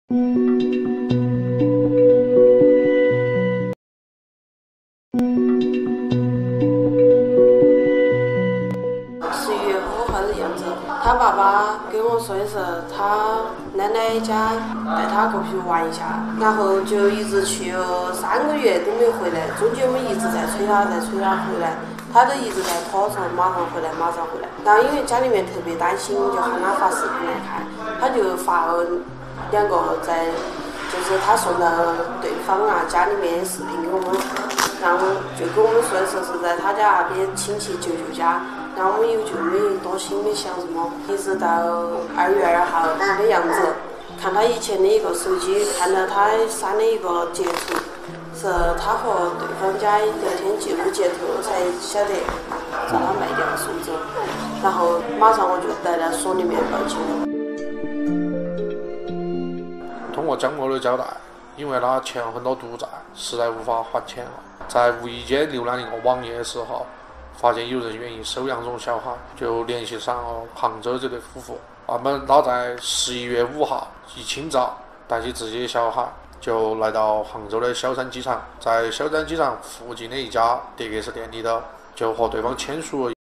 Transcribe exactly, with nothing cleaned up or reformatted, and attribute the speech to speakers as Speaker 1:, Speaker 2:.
Speaker 1: 十一月五号的样子，他爸爸跟我说的是，他奶奶家带他过去玩一下，然后就一直去了三个月都没有回来，中间我们一直在催他，在催他回来，他都一直在拖着马上回来，马上回来。然后因为家里面特别担心，就喊他发视频来看，他就发了两个在，就是他送到对方啊家里面的视频给我们，然后就跟我们说的是是在他家那边亲戚舅舅家。然后我们有就没多心没想什么，一直到二月二号的样子，看他以前的一个手机，看到他删了一个截图，是他和对方家聊天记录截图，才晓得让他卖掉了数字，然后马上我就带到所里面报警了。
Speaker 2: 通过江某的交代，因为他欠了很多赌债，实在无法还钱了，在无意间浏览一个网页的时候，发现有人愿意收养这种小孩，就联系上了杭州这对夫妇。他们他在十一月五号一清早带起自己的小孩，就来到杭州的萧山机场，在萧山机场附近的一家德克士店里头，就和对方签署了